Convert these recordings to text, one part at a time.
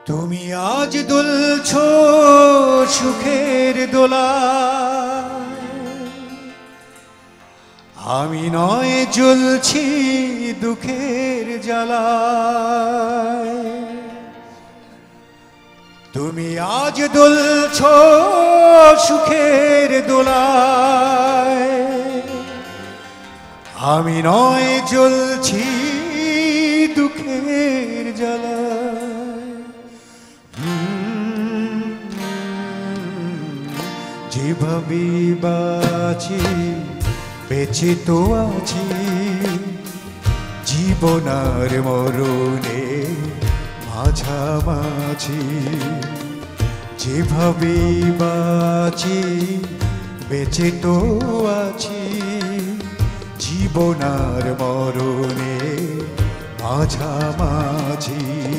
তুমি আজ দুলছো সুখের দোলা, আমি নয় জ্বলছি দুঃখের জ্বালায়। তুমি আজ দুলছো সুখের দোলায়, আমি নয় জ্বলছি দুঃখের জ্বালায়। যেভাবে বাঁচি বেঁচে তো আছি, জীবন আর মরণে মাঝামাঝি। যেভাবে বাঁচি বেঁচে তো আছি, জীবন আর মরণে মাঝামাঝি।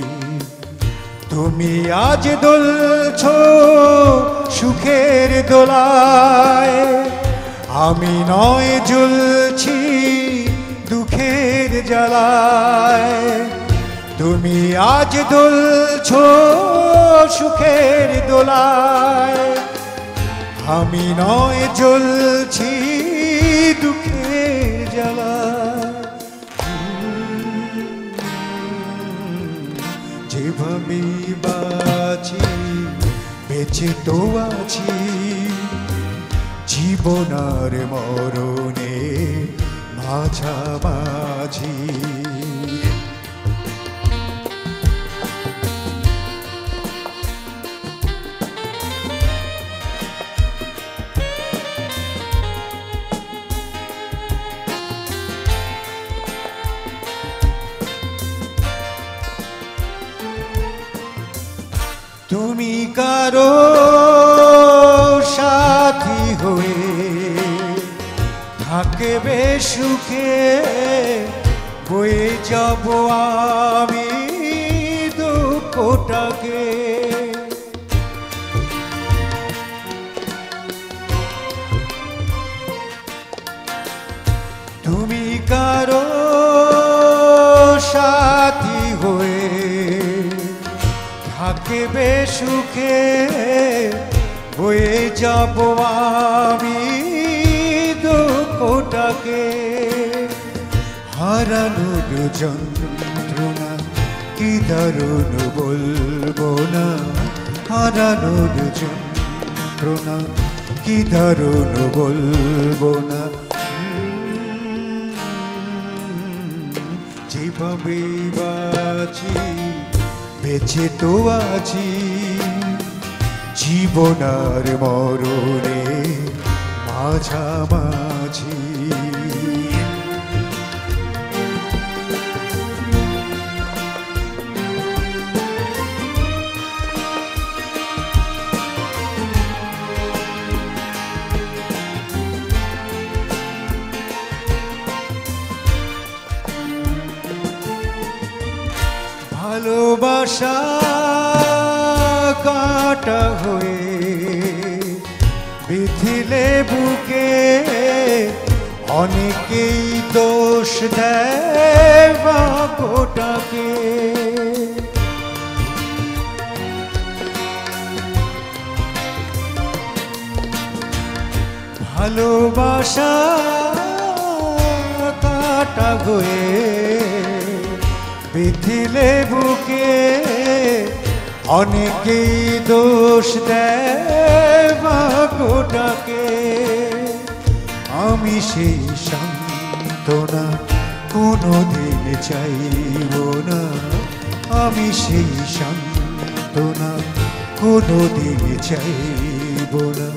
তুমি আজ দুলছো সুখের দোলায়, আমি নয় জ্বলছি দুঃখের জ্বালায়। তুমি আজ দুলছো সুখের দোলায়, আমি নয় জ্বলছি দুঃখের জ্বালায়। যেভাবে বাঁচি বেঁচে তো আছি, জীবন আর মরণে মাঝামাঝি। তুমি কারো সাথী হয়ে থাকবে সুখে, বয়ে যাব আমি দুঃখটাকে। তুমি কারো সাথী হয়ে থাকবে সুখে, বয়ে যাব আমি দুঃখটাকে। হারানোর যন্ত্রণা কি দারুণ বলবো না, হারানোর যন্ত্রণা কি দারুণ বলবো না। যেভাবে বাঁচি বেঁচে তো আছি, জীবন আর মরণে মাঝামাঝি। ভালোবাসা কাটা হয়ে বিধিলে বুকে, অনেকেই দোষ দেয় ভাগ্যটাকে। ভালোবাসা কাটা হয়ে বিধিলে বুকে, অনেকেই দোষ দেয় ভাগ্যটাকে। আমি সেই সান্ত্বনা কোনোদিন চাইব না, আমি সেই সান্ত্বনা কোনোদিন চাইব না।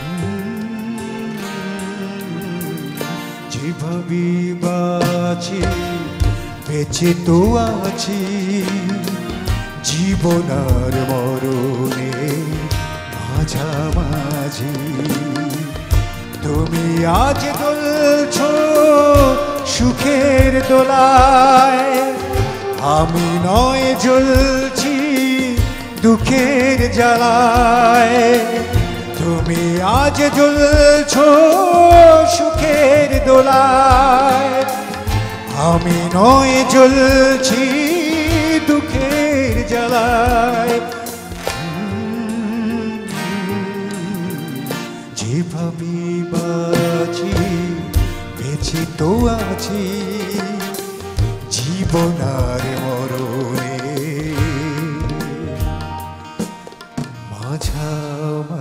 যেভাবে বাঁচি বেঁচে তো আছি, জীবন আর মরণে মাঝামাঝি। তুমি আজ দুলছো সুখের দোলায়, আমি নয় জ্বলছি দুঃখের জ্বালায়। তুমি আজ দুলছো সুখের দোলায়, আমি নয় জ্বলছি দুঃখের জ্বালায়। যেভাবে বাঁচি বেঁচে তো আছি জীবন আর মরণে মাঝামাঝি